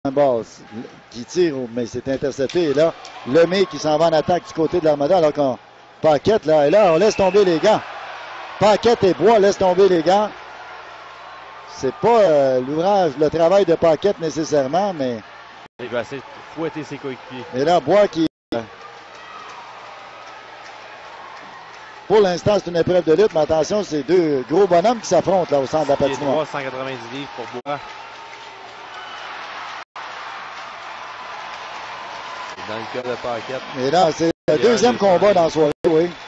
un boss qui tire, mais c'est intercepté. Et là, Lemay qui s'en va en attaque du côté de l'Armada, alors qu'on Paquette, là, et là, on laisse tomber les gants. Paquette et Bois laissent tomber les gants. C'est pas l'ouvrage, le travail de Paquette nécessairement, mais... Il va essayer de fouetter ses coéquipiers. Et là, Bois qui... Pour l'instant, c'est une épreuve de lutte, mais attention, c'est deux gros bonhommes qui s'affrontent là au centre de la patinoire. 190 livres pour Bois. Dans le cas de Paquette. Et là, c'est le deuxième combat dans la soirée, oui.